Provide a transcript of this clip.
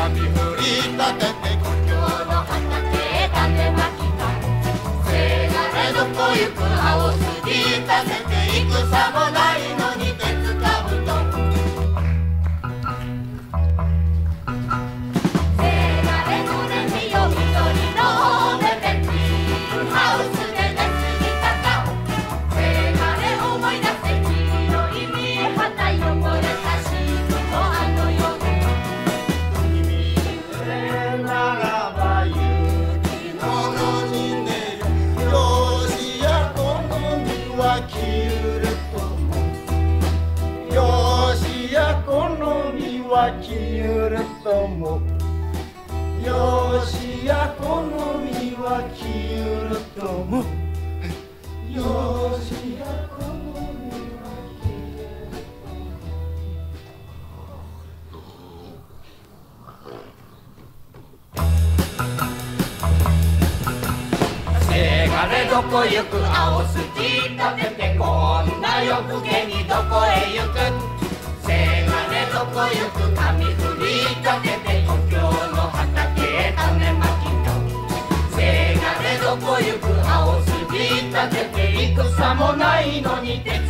髪振り立てて故郷の畑へ種まきか。せがれどこ行く青すぎ立てて戦もないのに鉄かぶと。せがれのれみよ緑のベベキンハウスで寝すぎたか。せがれ思い出せ黄色い見旗汚れたシートのあの夜。君揺れならば雪の野に寝る。よしやこの身は消ゆるとも。よしやこの身は消ゆるとも。よしやこの身は消ゆるとも。よしやこの身は消ゆるとも。せがれどこ行く青すじ立ててこんな夜更けにどこへ行く。せがれどこ行く髪振り立てて故郷の畑へ種まきか。せがれどこ行く青すじ立てて戦もないのに